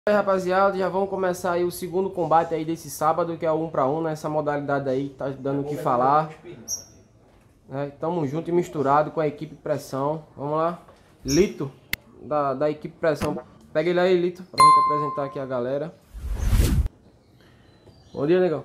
Aí, rapaziada, já vamos começar aí o segundo combate aí desse sábado, que é o 1 para 1, né? Essa modalidade aí tá dando o que falar. Tamo junto e misturado com a equipe Pressão. Vamos lá. Lito, da equipe Pressão. Pega ele aí, Lito, pra gente apresentar aqui a galera. Bom dia, negão.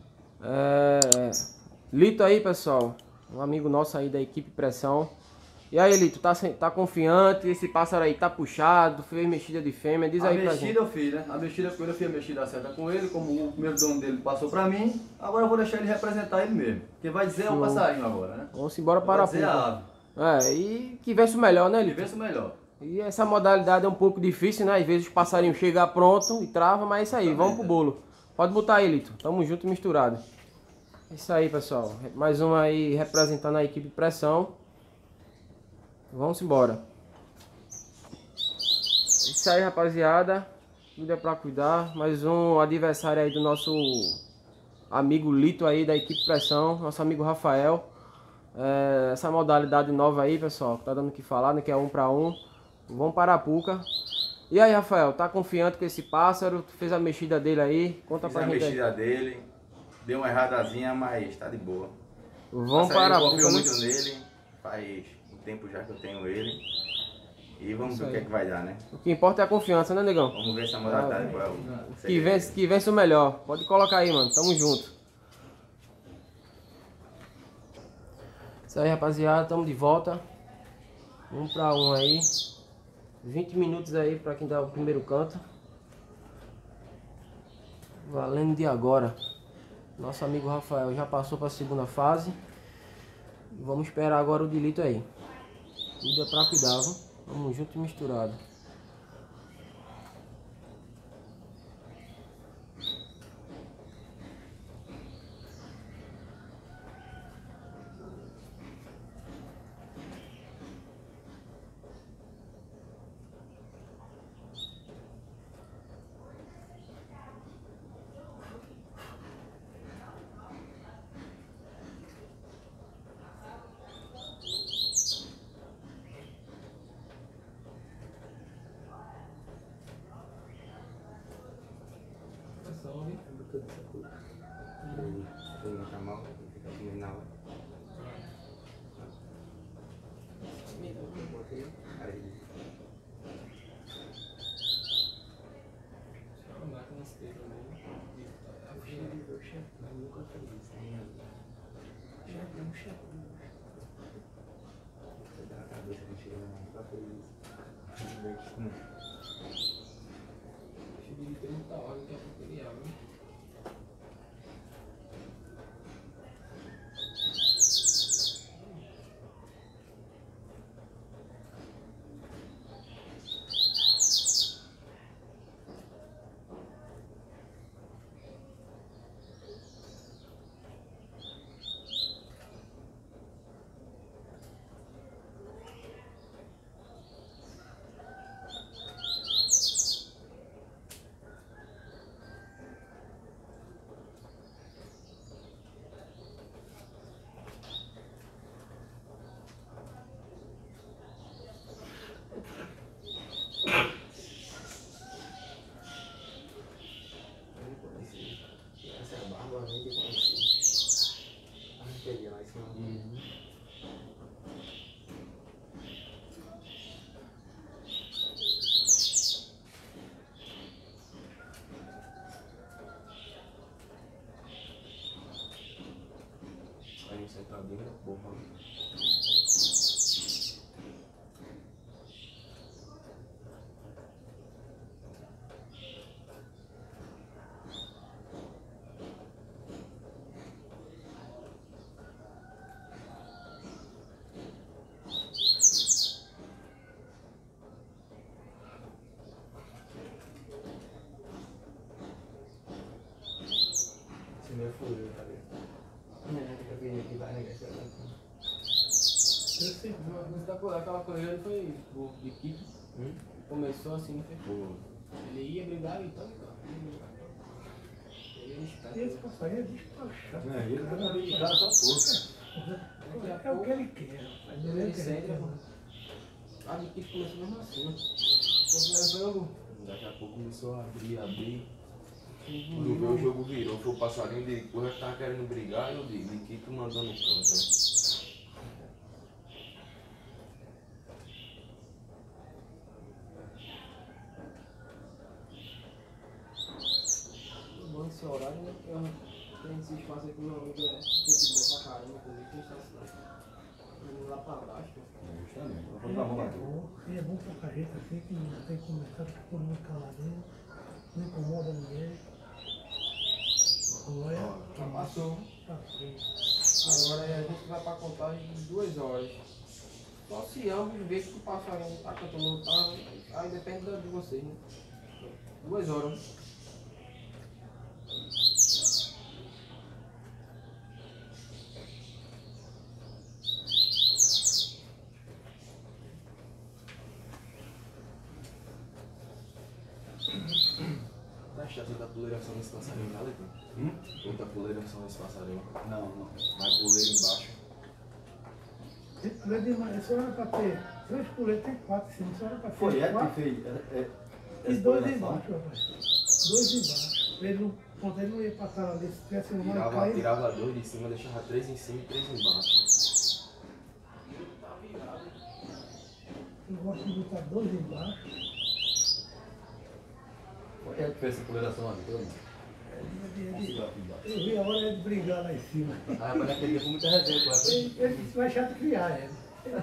Lito aí, pessoal. Um amigo nosso aí da equipe Pressão. E aí, Lito, tá confiante? Esse pássaro aí tá puxado, fez mexida de fêmea, diz aí pra gente. A mexida eu fiz, né? A mexida com ele, eu fiz a mexida certa com ele, como o primeiro dono dele passou pra mim, agora eu vou deixar ele representar ele mesmo. Quem vai dizer é o passarinho agora, né? Vamos embora para a dizer a ave. E que vença o melhor, né, Lito? Que vença o melhor. E essa modalidade é um pouco difícil, né? Às vezes os passarinhos chegam pronto e trava, mas é isso aí, vamos pro bolo. Pode botar aí, Lito. Tamo junto e misturado. É isso aí, pessoal. Mais um aí representando a equipe Pressão. Vamos embora. É isso aí, rapaziada. Tudo é pra cuidar. Mais um adversário aí do nosso amigo Lito aí da equipe Pressão. Nosso amigo Rafael. Essa modalidade nova aí, pessoal, que tá dando o que falar, né? Que é 1 para 1. Vamos para a Puca. E aí, Rafael, tá confiante com esse pássaro? Tu fez a mexida dele aí? Conta pra gente aí. Fiz a mexida dele. Deu uma erradazinha, mas tá de boa. Vamos para a Puca. Eu confio muito nele. Faz um tempo já que eu tenho ele. E vamos ver o que é que vai dar, né? O que importa é a confiança, né, negão? Vamos ver essa modalidade qual é o que vence o melhor. Pode colocar aí, mano. Tamo junto. Isso aí, rapaziada. Tamo de volta. 1 para 1 aí. 20 minutos aí pra quem dá o primeiro canto. Valendo de agora. Nosso amigo Rafael já passou pra segunda fase. Vamos esperar agora o Lito aí. Tudo é pra cuidar, viu? Vamos junto e misturado. Aí você tá bem boa. Aquela corrida foi de equipe. Começou assim, ele ia brigar e tal. Esse passarinho é despachado. Ele tá na só força. É o que ele quer. Mas ele A de equipe começou mesmo assim. Daqui a pouco começou a abrir. Quando veio o jogo virou, foi o passarinho de coisa que tava querendo brigar e eu digo, Nikito mandou no canto. Bom esse horário, né? Eu tenho esse espaço aqui, meu amigo é gente boa pra caramba, inclusive, que está indo lá pra baixo. Justamente. Vamos dar uma lá. É bom pouca gente assim que não tem que começar, fica todo mundo caladinho, não incomoda ninguém. Olha, Já passou. passou. Agora a gente vai pra contagem de 2 horas. Só se ambos ver que o passarinho tá cantando, não tá, aí depende de vocês, né? 2 horas. Tá chato da puleiração nesse passarinho, tá, Leitão? Muita puleiração nesse passarinho. Não. Vai puleiro embaixo. Tem puleiro demais, só era pra ter 3 puleiros, tem 4 sim, só era pra ter Foi Ed que 4 fez. e 2 embaixo, rapaz. 2 embaixo. Ele não ia passar ali, se tivesse um lá e cair. Tirava 2 de cima, deixava 3 em cima e 3 embaixo. Eu gosto de botar 2 embaixo. Foi Ed que fez essa pulverização ali, todo mundo. Eu vi a hora de brigar lá em cima. Ah, mas naquele dia foi muita resenha com essa. Ele disse, vai chato criar ele.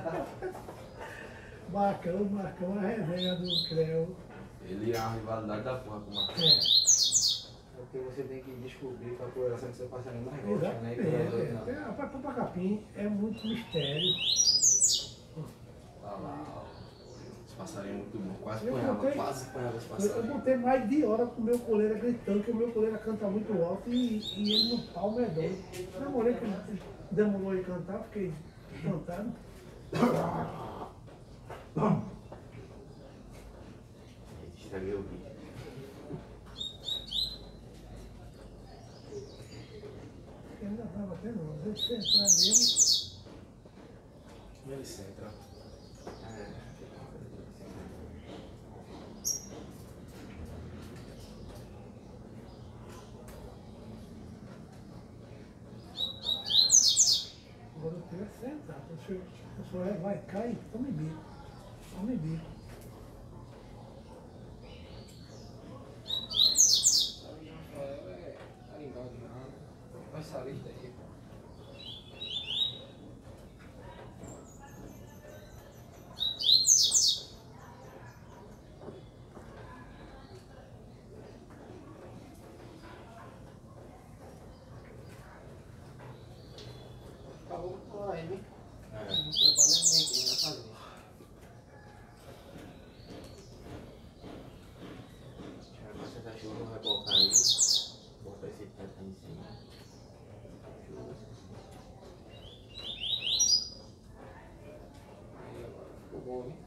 Marcão, a resenha do Creu. Ele é uma rivalidade da porra com o Marcos. É, Porque você tem que descobrir qual a coloração que seu passarinho mais gosta, né? Que exatamente. é outro, não. Rapaz, para capim é muito mistério. Olha lá, esse passarinho é muito bom. Quase Eu apanhava, botei- quase apanhava esse Eu passarinho. botei mais de hora com o meu coleira gritando, que o meu coleira canta muito alto e ele no palmo é doido. Namorei que ele demorou ele cantar, fiquei cantando. Estraguei o vídeo. Ele ainda estava até não, às vezes você entrar mesmo. Ele centra. Agora eu tenho que sentar, a pessoa vai, cai, tome bico. Tome bico. Vai sair daí. Acabou com a ele. Não trabalha ninguém aqui na casa. Você tá chuva, vai colocar aí. Botar esse teto aí em cima. Aí agora ficou bom, hein?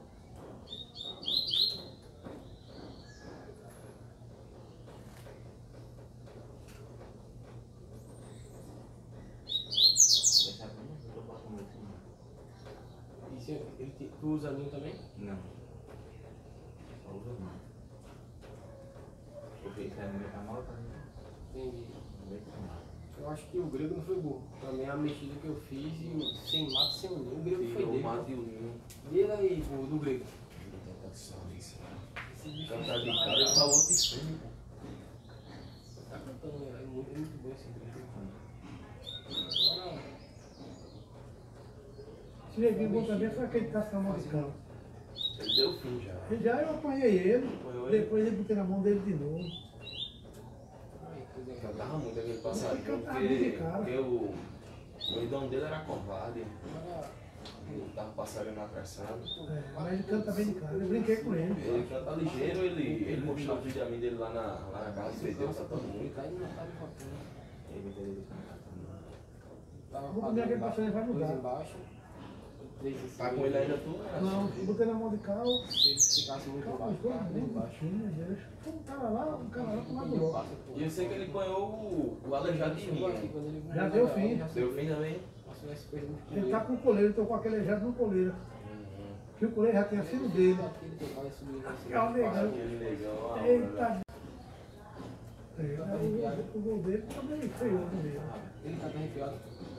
Deixa a minha, eu tô botando muito em cima. E tu usa linho também? Não. Só usa não. Porque isso é no meio da mala pra mim. Entendi. No meio da mala. Eu acho que o grego não foi burro. Também a mexida que eu fiz e sem mato, sem linho. O grego foi Tirou o dele. mato e o linho. Dele aí, pô, do grego. Esse bicho Cantar de tá cara, eu falo outro estranho, pô. Tá cantando, é muito bom esse grego. Agora, Se neguinho bom também, só que ele tá sem mão de campo. Ele deu fim já. Já eu apanhei ele, Apanhou ele? depois eu botei na mão dele de novo. aí, coisa errada. Cantava muito aquele passarinho, Cantava muito, porque cara. o dono dele era covarde. Agora, Ele tava passarinho na atração. É, mas ele canta bem de cara, eu brinquei com ele. Ele canta ligeiro, ele mostrou o vídeo dele lá na casa e fez, Deus cantando muito. tá indo na cara de papel. Ele entendeu isso. Tava Vou comer aquele passarinho, vai mudar. dois embaixo, três em cima. Tá com ele ainda tu? Não, eu botei na mão de cá, o Se ele ficasse muito cara baixo, todo ficava bem mundo baixo. baixinho, Deus. Um cara lá com uma E eu dor. passo por E eu sei que ele apanhou o aleijado de Chegou aqui, mim. quando ele Já voou, deu fim. já Deu fim também? passou essa coisa muito Ele tá com coleira, eu tô com aquele ejado no coleira. Que o colega já tinha sido dele. É o negão. Aquele legal. Eita. O gol dele também feio no meio. Ele tá arrepiado.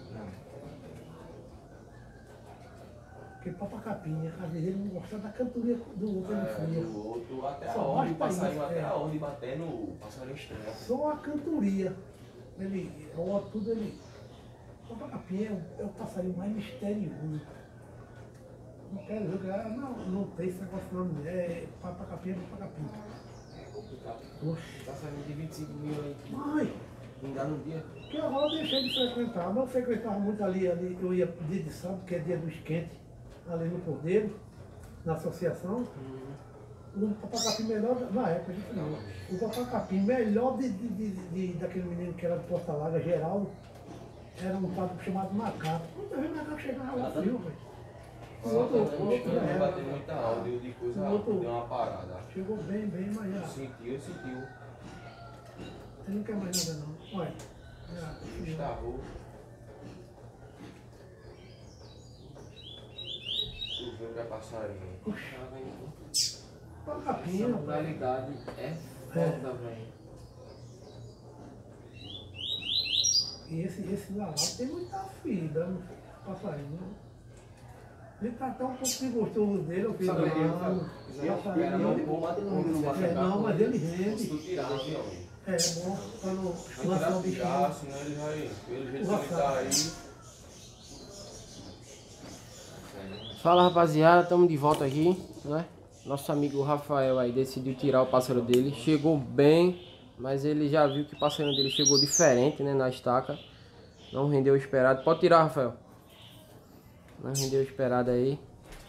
Porque Papacapinha, às vezes ele não gostava da cantoria do outro, ele fria. Do outro, até a Só ordem, basta passarinho, isso, até é. a ordem batendo, o passarinho estranho. Só a cantoria. Ele, o outro tudo ele. Papacapinha é o passarinho mais misterioso. Não quero jogar, não tem esse negócio não. É Papacapinha, Papacapinha. É complicado. Oxe. Tá saindo de 25 mil aí. Mãe, Vingar no dia. que agora eu deixei de frequentar. Mas eu frequentava muito ali, eu ia dia de sábado, que é dia do esquente, ali no Cordeiro, na associação. O Papacapim melhor, na época a gente não. O Papacapim melhor daquele menino que era de Porta Larga, Geraldo, era um papo chamado Macaco. Quando eu vi o Macaco chegava lá frio, velho. O outro Bateu muita áudio de coisa, o outro- deu uma parada. chegou bem, mas já. Sentiu. Você não quer mais nada não. Olha. Já, Estarrou. Tu viu que é passarinho. Papacapim, Essa velho. modalidade é foda, velho. E esse lá tem muita fibra, passarinho. Ele tá tão pouco desgostoso dele, eu fiz Sabe não, Era Não, um de pouco. combate não bate. não, mas ele Se rende. tu tirar, meu. É bom pra não Vai lançar tirar o o bichinho. pijaço, senão ele vai. Pelo jeito que ele tá aí. Fala rapaziada, estamos de volta aqui, né? Nosso amigo Rafael aí decidiu tirar o pássaro dele. Chegou bem, mas ele já viu que o passarinho dele chegou diferente, né? Na estaca. Não rendeu o esperado. Pode tirar, Rafael. Não rendeu o esperado aí.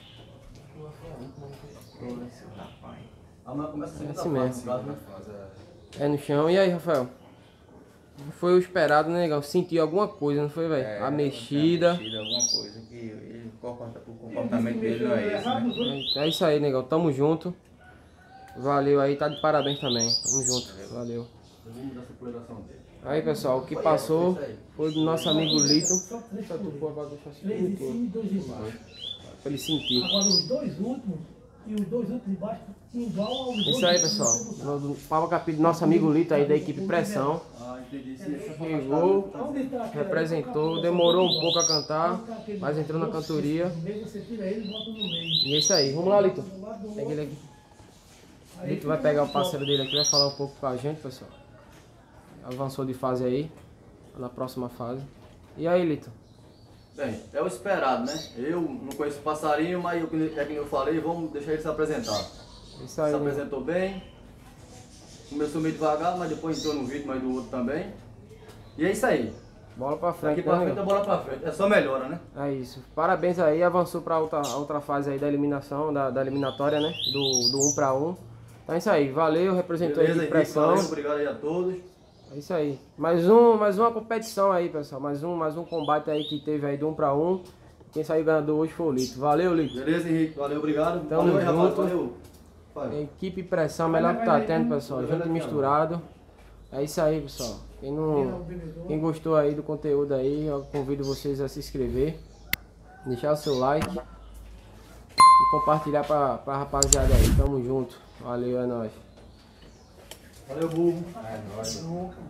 Amanhã começa a segunda Assim mesmo. fase, caso, né? É no chão. E aí, Rafael? Foi o esperado, né, negão? Sentiu alguma coisa, não foi, velho? A mexida. Alguma coisa que ele, o comportamento dele não é esse, né? É isso aí, negão. Tamo junto. Valeu aí, tá de parabéns também. Tamo junto. Valeu. Eu vou mudar essa coloração dele. Aí, pessoal, o que passou foi do nosso amigo Lito. Só três Só tu por pôr pra deixar assim 3 em bonitinho. cima e 2 embaixo. Pra ele sentir. Agora os dois últimos e os dois últimos embaixo igual aos dois. Isso aí, últimos. pessoal. No Pava Capim do nosso amigo Lito aí da equipe Pressão. Ah, entendi. Chegou, Onde tá aquela- representou, demorou um pouco a cantar, mas entrou na cantoria. No meio você tira ele e bota no meio. E é isso aí. Vamos lá, Lito. Do lado do Pega ele aqui. Aí Lito vai fica pegar o muito parceiro dele aqui, vai falar um pouco com a gente, pessoal. Avançou de fase aí, na próxima fase. E aí, Lito? Bem, é o esperado, né? Eu não conheço o passarinho, mas é que eu falei, vamos deixar ele se apresentar. Isso Se aí, nego. apresentou bem. Começou meio devagar, mas depois entrou no ritmo aí do outro também. E é isso aí. Bola pra frente, Daqui pra né, frente a nego? bola pra frente. É só melhora, né? É isso. Parabéns aí, avançou pra outra fase aí da eliminação, da eliminatória, né? Do 1 para 1. Então é isso aí, valeu, representou aí Beleza, de Henrique, Pressão. valeu, obrigado aí a todos. É isso aí. Mais uma competição aí, pessoal. Mais um combate aí que teve aí do 1 para 1. Quem saiu ganhador hoje foi o Lito. Valeu, Lito. Beleza, Henrique, valeu, obrigado. Tamo valeu aí, rapaz, junto. valeu. Vai. Equipe Pressão, melhor que tá tendo, pessoal. Junto e misturado. É isso aí, pessoal. Quem gostou aí do conteúdo aí, eu convido vocês a se inscrever, deixar o seu like e compartilhar pra rapaziada aí. Tamo junto. Valeu, é nóis. Valeu, burro. É nóis. Nunca.